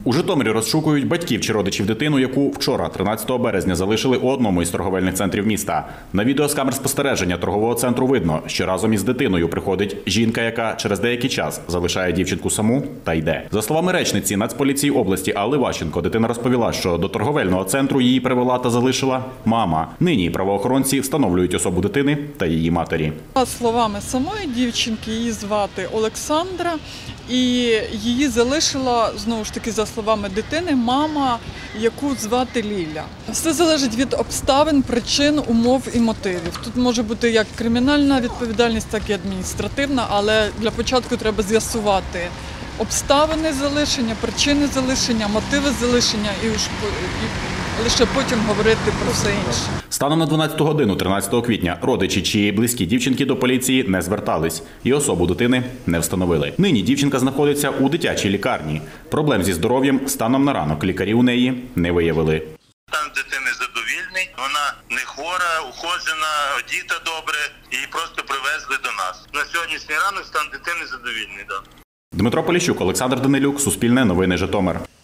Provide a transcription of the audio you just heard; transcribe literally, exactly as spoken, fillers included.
У Житомирі розшукують батьків чи родичів дитину, яку вчора, тринадцятого березня, залишили у одному із торговельних центрів міста. На відео з камер спостереження торгового центру видно, що разом із дитиною приходить жінка, яка через деякий час залишає дівчинку саму та йде. За словами речниці Нацполіції області Алли Ващенко, дитина розповіла, що до торговельного центру її привела та залишила мама. Нині правоохоронці встановлюють особу дитини та її матері. За словами самої дівчинки, її звати Олександра, і її залишила, знову ж таки, за словами дитини, мама, яку звати Ліля. Все залежить від обставин, причин, умов і мотивів. Тут може бути як кримінальна відповідальність, так і адміністративна, але для початку треба з'ясувати обставини залишення, причини залишення, мотиви залишення і, уж, і лише потім говорити про все інше. Станом на дванадцяту годину тринадцятого квітня родичі чи близькі дівчинки до поліції не звертались і особу дитини не встановили. Нині дівчинка знаходиться у дитячій лікарні. Проблем зі здоров'ям станом на ранок лікарі у неї не виявили. Стан дитини задовільний, вона не хвора, уходжена, одіта добре, її просто привезли до нас. На сьогоднішній ранок стан дитини задовільний. Да. Дмитро Поліщук, Олександр Данилюк, Суспільне новини, Житомир.